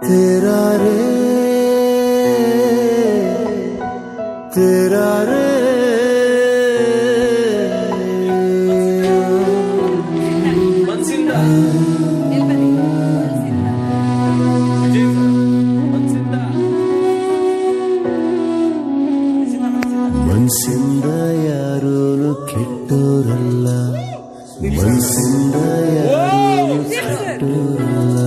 तेरा रे तेरा रे ಮನಸ್ಸಿಂದ ಯಾರೂ ಕೆಟ್ಟೋರಲ್ಲ ಮನಸ್ಸಿಂದ ಯಾರೂ ಕೆಟ್ಟೋರಲ್ಲ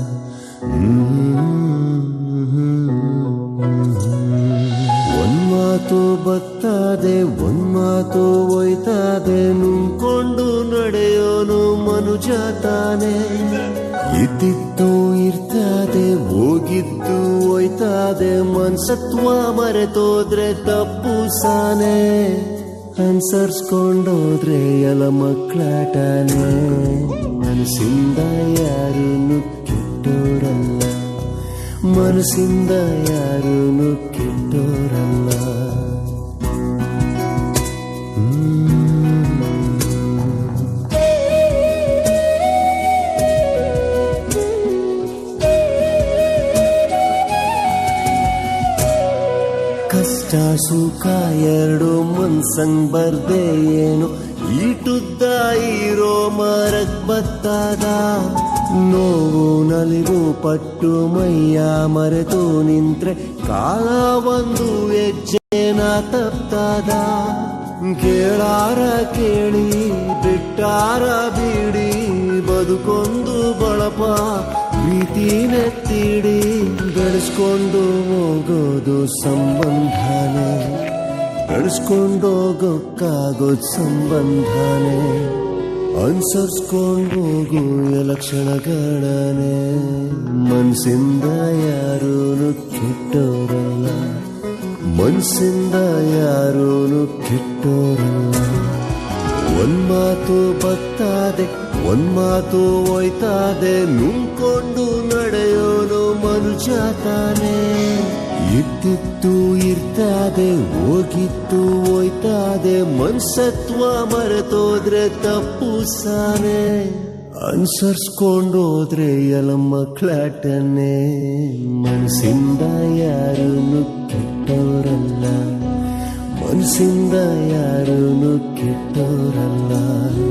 ಒಂದ್ಮಾತು ಬತ್ತದೆ ಒಂದ್ಮಾತು ಒಯ್ತದೆ ನುಂಕೊಂಡು ನಡೆಯೋನು ಮನುಜ ತಾನೆ ಇದ್ದಿದ್ದು ಇರ್ತದೆ ಹೋಗಿದ್ದು ಹೋಯ್ತದೆ ಮನ್ಸತ್ವ ಮರೆತೋದ್ರೆ ತಪ್ಪು ಸಾನೆ ಅನ್ಸರ್ಸ್ಕೊಂಡೋದ್ರೆ ಎಲ ಮಕ್ಕಳಾಟನೆ ಮನಸ್ಸಿಂದ ಯಾರೂ ಕೆಟ್ಟೋರಲ್ಲ ಮನಸ್ಸಿಂದ ಯಾರೂ ಕೆಟ್ಟೋರಲ್ಲ ಕಷ್ಟ ಸುಖ ಎರಡು ಮನ್ಸಂಗ್ ಬರ್ದೆ ಏನು ಈಟುದ್ದ ಇರೋ ಮರಕ್ ಬತ್ತದ ನೋವು ನಲಿವು ಪಟ್ಟು ಮೈಯ ಮರೆತು ನಿಂತ್ರೆ ಕಾಲ ಒಂದು ಹೆಜ್ಜೆನ ತಪ್ತದ ಕೇಳಾರ ಕೇಳಿ ಬಿಟ್ಟಾರ ಬಿಡಿ ಬದುಕೊಂದು ಬಳಪ ಪ್ರೀತಿನೆತ್ತಿಡಿ ಬೆಳೆಸ್ಕೊಂಡು ಹೋಗೋದು ಸಂಬಂಧನೇ ಬೆಳೆಸ್ಕೊಂಡೋಗೋಕ್ಕಾಗೋದು ಸಂಬಂಧನೇ ಅನ್ಸರ್ಸ್ಕೊಂಡು ಹೋಗು ಲಕ್ಷಣಗಳನೆ ಮನ್ಸಿಂದ ಯಾರೂ ಕೆಟ್ಟೋರಲ್ಲ ಮನ್ಸಿಂದ ಯಾರೂ ಕೆಟ್ಟೋರಲ್ಲ ಒಂದ್ಮಾತು ಬತ್ತದೆ ಒಂದ್ಮಾತು ಒಯ್ತದೆ ನುಂಕೊಂಡು ನಡೆಯೋನು ಮನುಜ ತಾನೆ ಇದ್ದಿದ್ದು ಇರ್ತದೆ ಹೋಗಿದ್ದು ಹೋಯ್ತದೆ ಮನ್ಸತ್ವ ಮರೆತೋದ್ರೆ ತಪ್ಪು ಸಾನೆ ಅನ್ಸರ್ಸ್ಕೊಂಡೋದ್ರೆ ಎಲ ಮಕ್ಕಳಾಟನೆ ಮನಸ್ಸಿಂದ ಯಾರೂ ಕೆಟ್ಟೋರಲ್ಲ ಮನಸ್ಸಿಂದ ಯಾರೂ ಕೆಟ್ಟೋರಲ್ಲ